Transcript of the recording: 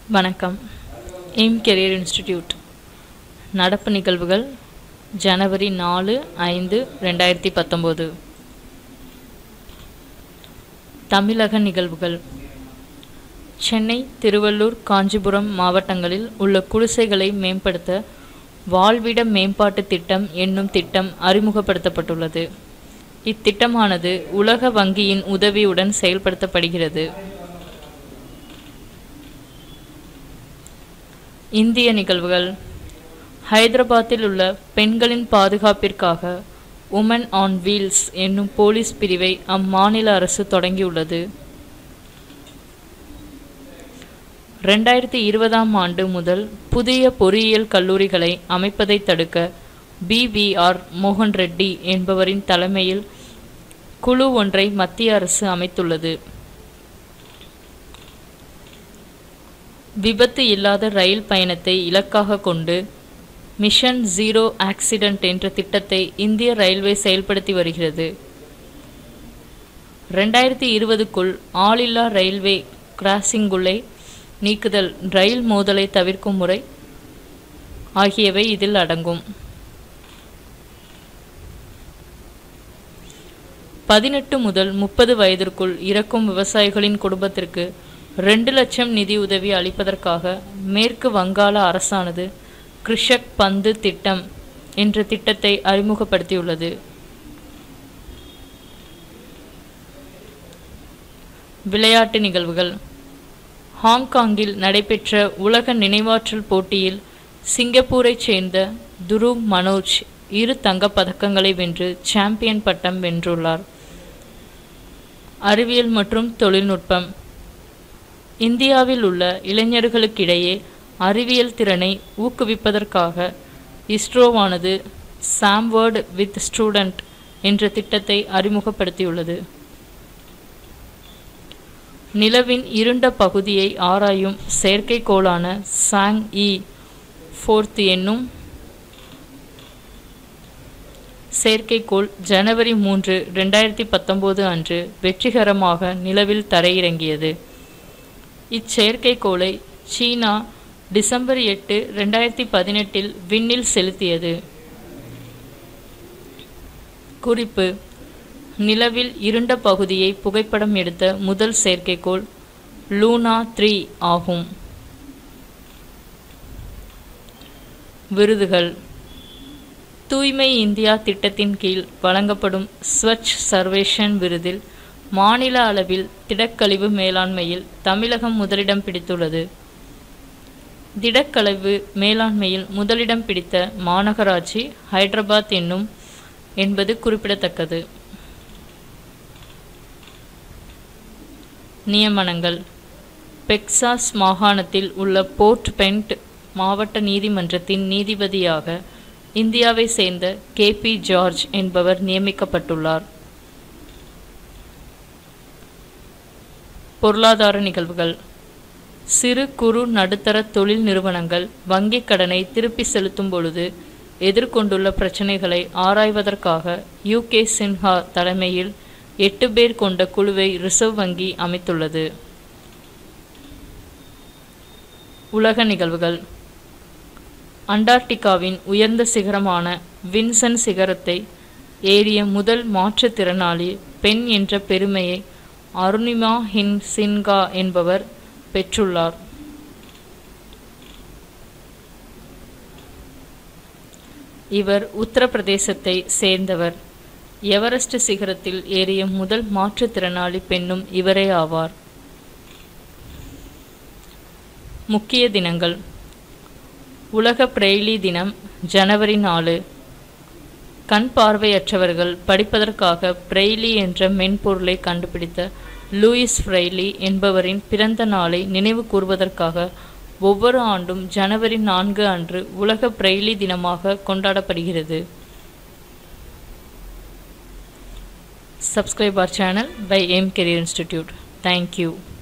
வணக்கம். Aim Career institute நடப்பு நிகழ்வுகள் ஜனவரி 4-5-2019. தமிழக நிகழ்வுகள். சென்னை, திருவள்ளூர், காஞ்சிபுரம் மாவட்டங்களில் உள்ள குடிசைகளை மேம்படுத்த வாழ்விட மேம்பாட்டு திட்டம் என்னும் திட்டம் அறிமுகப்படுத்தப்பட்டுள்ளது. இத்திட்டமானது உலக வங்கியின் உதவியுடன் செயல்படுத்தப்படுகிறது. இந்திய நிகழ்வுகள். ஹைதராபாத்தில் உள்ள பெண்களின் பாதுகாப்பிற்காக உமன் ஆன் வீல்ஸ் என்னும் போலீஸ் பிரிவை அம்மாநில அரசு தொடங்கியுள்ளது. 2020 ஆண்டு முதல் புதிய பொறியியல் கல்லூரிகளை அமைப்பதை தடுக்க BVR மோகன் ரெட்டி என்பவரின் தலைமையில் குழு ஒன்றை மத்திய அரசு அமைத்துள்ளது. விபத்து இல்லாத ரயில் பயணத்தை இலக்காக கொண்டு மிஷன் ஜீரோ ஆக்சிடென்ட் என்ற திட்டத்தை இந்திய ரயில்வே செயல்படுத்தி வருகிறது. 2020க்குள் ஆளில்லா ரயில்வே கிராசிங்குகளை நீக்குதல், ரயில் மோதலை தவிர்க்கும் முறை ஆகியவை இதில் அடங்கும். 18 முதல் 30 வயதிற்குள் இறக்கும் விவசாயிகளின் குடும்பத்திற்கு 2 லட்சம் நிதி உதவி அளிப்பதற்காக மேற்கு வங்காள அரசானது கிருஷக் பந்து திட்டம் என்ற திட்டத்தை அறிமுகப்படுத்தியுள்ளது. விளையாட்டு நிகழ்வுகள். ஹாங்காங்கில் நடைபெற்ற உலக நினைவாற்றல் போட்டியில் சிங்கப்பூரைச் சேர்ந்த துருவ் மனோஜ் 2 தங்கப்பதக்கங்களை வென்று சாம்பியன் பட்டம் வென்றுள்ளார். அறிவியல் மற்றும் தொழில்நுட்பம். இந்தியாவில் உள்ள இளைஞர்களுக்கிடையே அறிவியல் திறனை ஊக்குவிப்பதற்காக இஸ்ரோவானது சாம்வேர்ட் வித் ஸ்டூடெண்ட் என்ற திட்டத்தை அறிமுகப்படுத்தியுள்ளது. நிலவின் இருண்ட பகுதியை ஆராயும் செயற்கைக்கோளான சாங்-4 என்னும் செயற்கைக்கோள் ஜனவரி 3, 2019 அன்று வெற்றிகரமாக நிலவில் தரையிறங்கியது. இச்செயற்கைக்கோளை சீனா டிசம்பர் 8, 2018 விண்ணில் செலுத்தியது. குறிப்பு: நிலவில் இருண்ட பகுதியை புகைப்படம் எடுத்த முதல் செயற்கைக்கோள் லூனா 3 ஆகும். விருதுகள். தூய்மை இந்தியா திட்டத்தின் கீழ் வழங்கப்படும் ஸ்வச் சர்வேஷன் விருதில் மாநில அளவில் திடக்கழிவு மேலாண்மையில் தமிழகம் முதலிடம் பிடித்துள்ளது. திடக்கழிவு மேலாண்மையில் முதலிடம் பிடித்த மாநகராட்சி ஹைதராபாத் என்பது குறிப்பிடத்தக்கது. நியமனங்கள். டெக்சாஸ் மாகாணத்தில் உள்ள போர்ட் பென்ட் மாவட்ட நீதிமன்றத்தின் நீதிபதியாக இந்தியாவை சேர்ந்த KP ஜார்ஜ் என்பவர் நியமிக்கப்பட்டுள்ளார். பொருளாதார நிகழ்வுகள். சிறு குறு நடுத்தர தொழில் நிறுவனங்கள் வங்கிக் கடனை திருப்பி செலுத்தும் பொழுது எதிர்கொண்டுள்ள பிரச்சினைகளை ஆராய்வதற்காக UK சின்ஹா தலைமையில் 8 பேர் கொண்ட குழுவை ரிசர்வ் வங்கி அமைத்துள்ளது. உலக நிகழ்வுகள். அண்டார்டிகாவின் உயர்ந்த சிகரமான வின்சன் சிகரத்தை ஏறிய முதல் மாற்றுத்திறனாளி பெண் என்ற பெருமையை அருணிமா சின்ஹா என்பவர் பெற்றுள்ளார். இவர் உத்தரப்பிரதேசத்தை சேர்ந்தவர். எவரெஸ்ட் சிகரத்தில் ஏறிய முதல் மாற்றுத்திறனாளி பெண்ணும் இவரே ஆவார். முக்கிய தினங்கள். உலக பிரெய்லி தினம் ஜனவரி 4. கண் பார்வையற்றவர்கள் படிப்பதற்காக பிரெய்லி என்ற மென்பொருளை கண்டுபிடித்த லூயிஸ் பிரெய்லி என்பவரின் பிறந்த நாளை நினைவு கூர்வதற்காக ஒவ்வொரு ஆண்டும் ஜனவரி 4 அன்று உலக பிரெய்லி தினமாக கொண்டாடப்படுகிறது. Subscribe our channel by Aim Career Institute. Thank you.